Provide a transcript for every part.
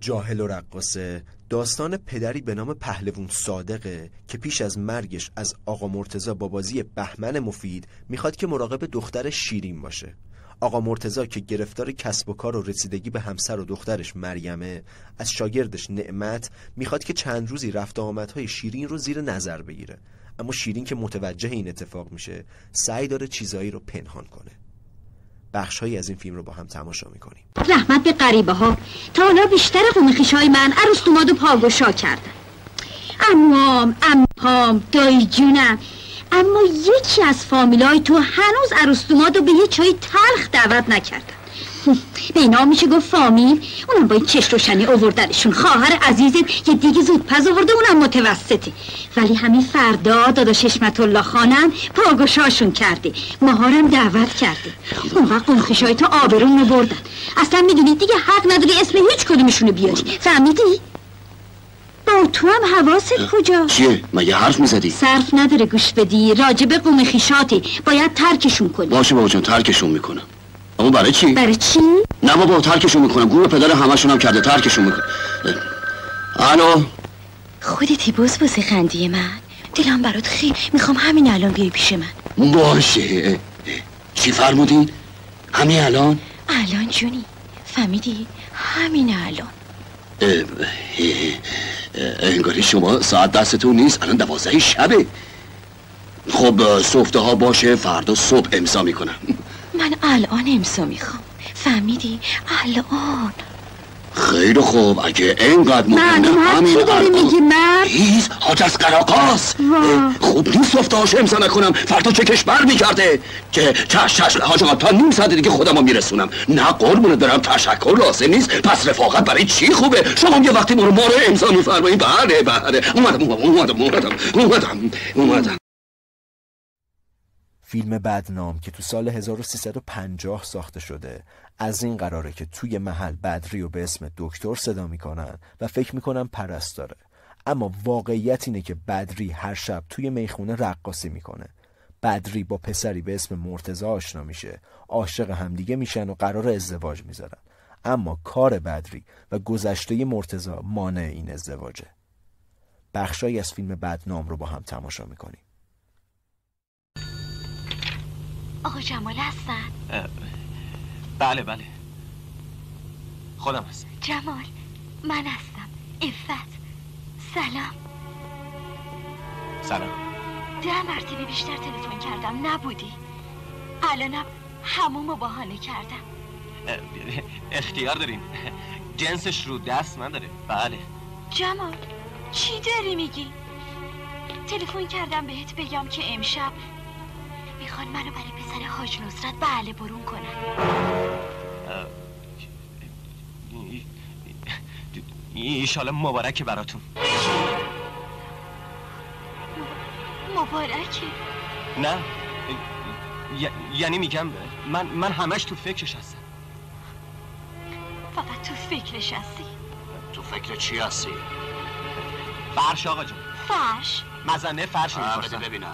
جاهل و رقاصه داستان پدری به نام پهلوان صادقه که پیش از مرگش از آقا مرتضی با بازی بهمن مفید میخواد که مراقب دختر شیرین باشه. آقا مرتضی که گرفتار کسب و کار و رسیدگی به همسر و دخترش مریمه، از شاگردش نعمت میخواد که چند روزی رفت و آمدهای شیرین رو زیر نظر بگیره، اما شیرین که متوجه این اتفاق میشه سعی داره چیزایی رو پنهان کنه. بخش‌هایی از این فیلم رو با هم تماشا میکنیم. رحمت به غریبه ها، تا حالا بیشتر قومخیش‌های من عروس دوماد و پاگوشا کردن. عمام، دایی جونم، اما یکی از فامیلای تو هنوز عروس دوماد رو به یه چای تلخ دعوت نکردن. به اینا میشه گفت فامیل، اونم با این چشم روشنی آوردنشون. خواهر عزیزت یه دیگه زودپز آورده، اونم متوسطه، ولی همین فردا داداش حشمت الله خانم پاگوشاشون کرده، ماهارم دعوت کرده. اون وقت قومخیشای تو آبرون بردن. اصلا میدونی دیگه حق نداری اسم هیچ کدومشونو بیاری، فهمیدی؟ با تو هم حواست کجا؟ چیه؟ مگه حرف میزدی؟ صرف نداره گوش بدی، راجب قومخیشاتی، باید ترکشون کنی. باشه بابا جان، ترکشون میکنم. اما برای چی؟ برای چی؟ نه بابا، ترکشون میکنم. گروه پدر همشون هم کرده، ترکشون میکنم. الو، خودتی بوس خندی من، دلم برات خیلی میخوام همین الان بیای پیش من. باشه. چی فرمودین؟ همین الان جونی، فهمیدی؟ همین الان. انگاری شما ساعت دستتون نیست، الان 12 شبه. خب صفته ها باشه، فردا صبح امضا میکنم. من الان امضا میخوام، فهمیدی؟ الان. خیلی خوب، اگه اینقدر مهمه همین چی داری میگی مرد؟ هیز حاج از قراقاس. خوب نیست صفته هاش امضا نکنم، فردا چکش بر میکرده که چش حاج آقا، تا نیم ساعت دیگه خودم رو میرسونم. نه قربونه برم، تشکر لازم نیست، پس رفاقت برای چی خوبه؟ شما یه وقتی ما رو امضا میفرمایید. بله اومدم. فیلم بدنام که تو سال 1350 ساخته شده از این قراره که توی محل بدری رو به اسم دکتر صدا میکنن و فکر میکنن پرستاره، اما واقعیت اینه که بدری هر شب توی میخونه رقاصی میکنه. بدری با پسری به اسم مرتضی آشنا میشه، عاشق همدیگه میشن و قرار ازدواج میذارن، اما کار بدری و گذشته مرتضی مانع این ازدواجه. بخشایی از فیلم بدنام رو با هم تماشا میکنیم. آقا جمال هستن؟ بله خودم هستم. جمال، من هستم، عفت. سلام. 10 مرتبه بیشتر تلفن کردم، نبودی. الانم همومو بهانه کردم. اختیار دارین، جنسش رو دست نداره. بله. جمال، چی داری میگی؟ تلفن کردم بهت بگم که امشب میخوان منو برای پسر حاج نصرت بله برون کنن. ایشالا مبارکه براتون. مبارکه؟ نه، یعنی میگم من همش تو فکرش هستم. فقط تو فکرش هستی؟ تو فکر چی هستی؟ فرش آقا جون. فرش؟ مزنه فرش میپرسم. بده ببینم.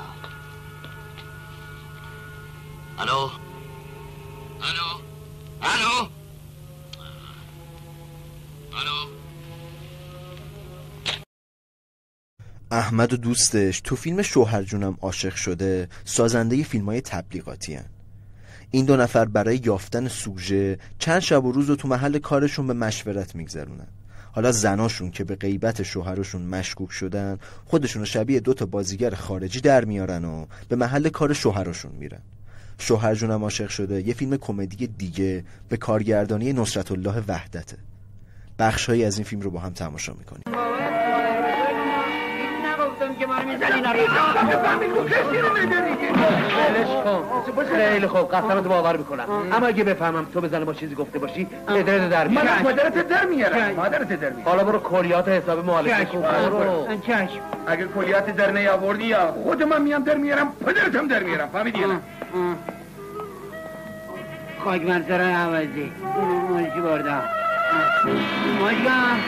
الو. احمد و دوستش تو فیلم شوهر جونم عاشق شده سازنده فیلم‌های تبلیغاتی هن. این 2 نفر برای یافتن سوژه چند شب و روز رو تو محل کارشون به مشورت میگذرونن. حالا زناشون که به غیبت شوهرشون مشکوک شدن خودشون رو شبیه 2 بازیگر خارجی در میارن و به محل کار شوهرشون میرن. شوهر جونم عاشق شده یه فیلم کمدی دیگه به کارگردانی نصرت الله وحدته. بخش‌هایی از این فیلم رو با هم تماشا میکنیم. خیلی خوب، قسمت باور میکنم، اما اگه بفهمم تو بزنه با چیزی گفته باشی پدرت در میارم. من مادرت در میارم. حالا برو کلیات حساب معالجه کن. چشم. اگه کلیات در نیاوردی یا خود من میام در میارم، پدرتم در میارم. فهمیدی یا نه؟ خاک منصر عوضی موجی برده ماجگم.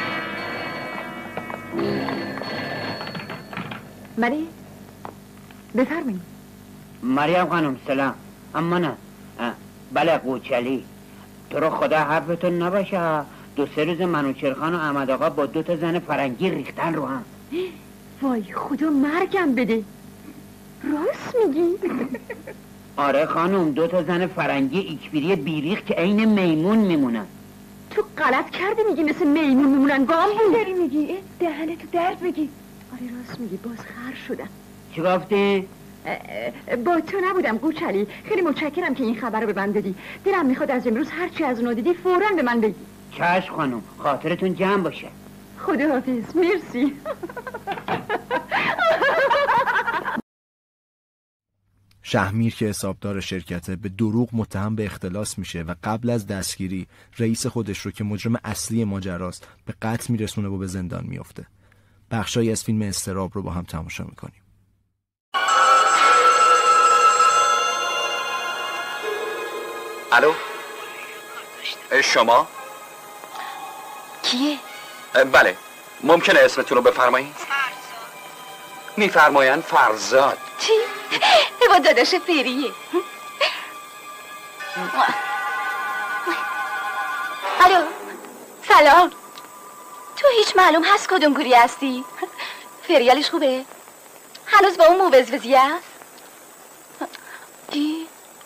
بله بفرمایید. مریم خانم سلام. اما نه بله قوچلی، تو رو خدا حرفتون نباشه، 2-3 روز منوچرخان و احمد آقا با 2 زن فرنگی ریختن رو هم. وای خدا مرگم بده. راست میگی؟ آره خانم، 2 زن فرنگی ایکبیری بیریخ که عین میمون میمونن. تو غلط کردی میگی مثل میمون میمونن. گام بود داری میگی؟ دهنتو درد بگی. آره راست میگی، باز خر شدم. چی گفتی؟ با تو نبودم گوچلی. خیلی متشکرم که این خبر رو به من دادی. دلم میخواد از امروز هرچی از اونو دیدی فوراً به من بگی. چشم خانم، خاطرتون جمع باشه. خداحافظ. مرسی. شهمیر که حسابدار شرکته به دروغ متهم به اختلاس میشه و قبل از دستگیری رئیس خودش رو که مجرم اصلی ماجراست به قتل میرسونه و به زندان میفته. بخشایی از فیلم اضطراب رو با هم تماشا میکنیم. الو؟ شما؟ کیه؟ بله، ممکنه اسمتون رو بفرمایید؟ میفرمایند فرزاد. چی؟ با داداش فریه. الو، سلام. تو هیچ معلوم هست کدوم گوری هستی؟ فریالش خوبه؟ هنوز با اون موزوزی هست؟ چی؟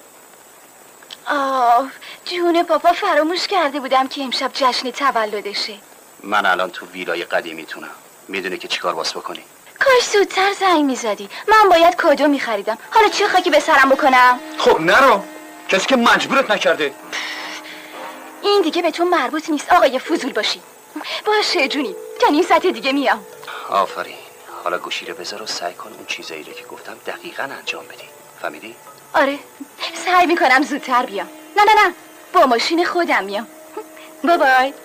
جون پاپا فراموش کرده بودم که امشب جشن تولدشه. من الان تو ویلای قدیمیتونم. میدونی که چیکار باس بکنی؟ کاش زودتر زنگ میزدی. من باید کادو میخریدم. حالا چه خاکی به سرم بکنم؟ خب نرو، کسی که مجبورت نکرده. این دیگه به تو مربوط نیست آقای فضول باشی. باشه جونی، تا نیم ساعت دیگه میام. آفرین. حالا گوشی رو بذار و سعی کن اون چیزایی رو که گفتم دقیقاً انجام بدی. فهمیدی؟ آره، سعی میکنم زودتر بیام. نه با ماشین خودم میام. بای.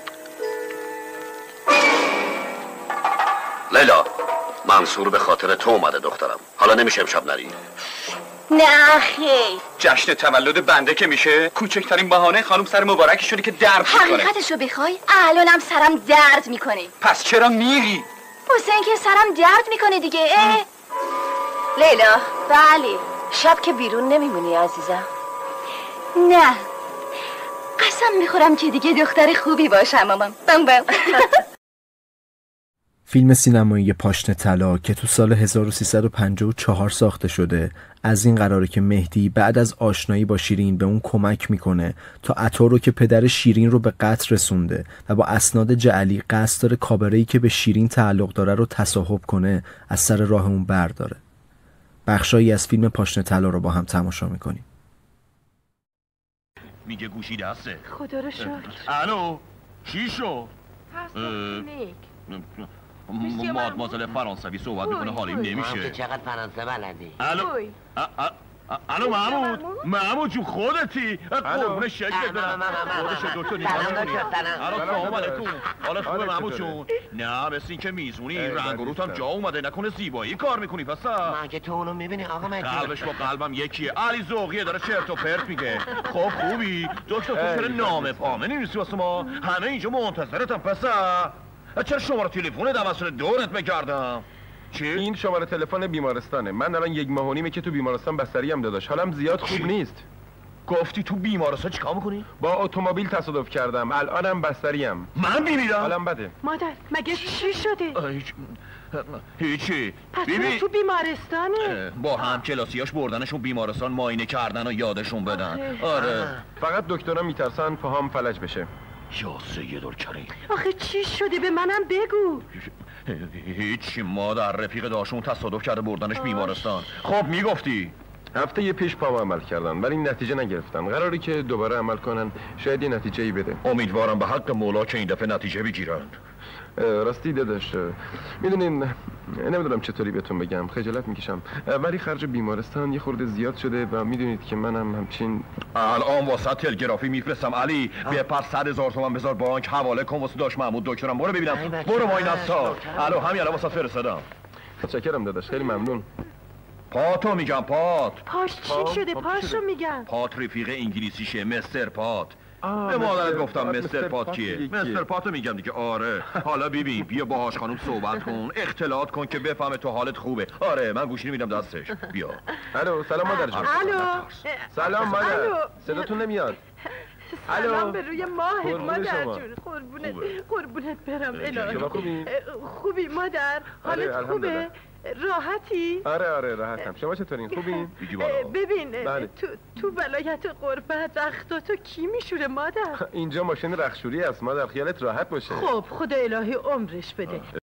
لیلا، منصور به خاطر تو اومده دخترم. حالا نمیشه امشب نری. نه خیر. جشن تولد بنده که میشه کوچکترین بهانه خانم سر مبارکشونه که درد میکنه. حقیقتشو بخوای الانم سرم درد میکنه. پس چرا میری؟ واسه اینکه سرم درد میکنه دیگه. لیلا. بله. شب که بیرون نمیمونی عزیزم؟ نه، قسم میخورم که دیگه دختر خوبی باشم مامان. بم فیلم سینمایی پاشنه طلا که تو سال 1354 ساخته شده از این قراره که مهدی بعد از آشنایی با شیرین به اون کمک میکنه تا عطار رو که پدر شیرین رو به قتل رسونده و با اسناد جعلی قصد داره کابره‌ای که به شیرین تعلق داره رو تصاحب کنه از سر راه اون برداره. بخشایی از فیلم پاشنه طلا رو با هم تماشا میکنیم. میگه گوشی دسته. خدا رو شکر. الو، چی شد؟ مادمازل فرانسوی صحبت میکنه حالیم نمیشه. چقدر فرانسه بلدی؟ الو محمود جون خودتی؟ قربون شکلت برم. خودش دکتر نیست. سلام علیکم. حالت خوبه محمود جون؟ نه مثل این که میزونی رنگ و روت هم جا اومده، نکنه زیبایی کار میکنی پسر؟ من که تو اونو میبینی آقا مهدی؟ قلبش با قلبم یکیه. علی ذوقیه داره چرت و پرت میگه. خب خوبی؟ دکتر تو چرا نامه پامه نمی‌نویسی واسه ما؟ همه اینجا منتظرتم پسر. چرا شماره تلفن توسط دورت بگردم؟ چی؟ این شماره تلفن بیمارستانه. من الان 1 ماه و نیمه که تو بیمارستان بستری هم داداش. حالم زیاد خوب نیست. گفتی تو بیمارستان چیکار میکنی؟ با اتومبیل تصادف کردم. الانم بستریم. من میمیرم؟ حالم بده. مادر مگه چی شده؟ هیچی. پس تو بیمارستانه؟ با هم کلاسیاش بردنشون بیمارستان معاینه کردن و یادشون بدن. آره. فقط دکترها میترسن پاهام فلج بشه. یا سیدالکریم. آخه چی شده به منم بگو. هیچی مادر، رفیق داشون تصادف کرده بردنش بیمارستان. خب میگفتی؟ هفته پیش پام عمل کردن ولی نتیجه نگرفتن. قراری که دوباره عمل کنن شاید یه نتیجه ای بده. امیدوارم به حق مولا که این دفعه نتیجه بگیرن. راستی داداش میدونین نمیدونم چطوری بهتون بگم، خجالت میکشم ولی خرج بیمارستان یه خورده زیاد شده و میدونید که منم همچین. الان واسه تلگرافی میفرستم علی بپر 100,000 تومان بذار بانک حواله کن واسه داش محمود دکترم. برو ببینم. برو ماین استا. الو همین الان واسه فرستادم. متشکرم داداش، خیلی ممنون. پاتو میگم پات. پاش چی شده؟ پاشو میگم. پات رفیق انگلیسیشه مستر پات. به مادرت گفتم مستر پات کیه؟ مستر پاتو میگم دیگه. آره حالا ببین بیا باهاش خانم صحبت کن، اختلاط کن که بفهمه تو حالت خوبه. آره من گوشی میدم دستش. بیا. الو سلام مادر جان. الو سلام مادر. صداتون نمیاد. سلام به روی ماهت مادر شما. جون. قربونت برم الهی. شما خوبی؟ خوبی مادر؟ حالت خوبه؟ راحتی؟ آره راحتم. شما چطورین؟ خوبین؟ ببین بله. تو ولایت قربت رختاتو کی میشوره مادر؟ اینجا ماشین رختشوری است مادر، خیالت راحت باشه. خب خدا الهی عمرش بده.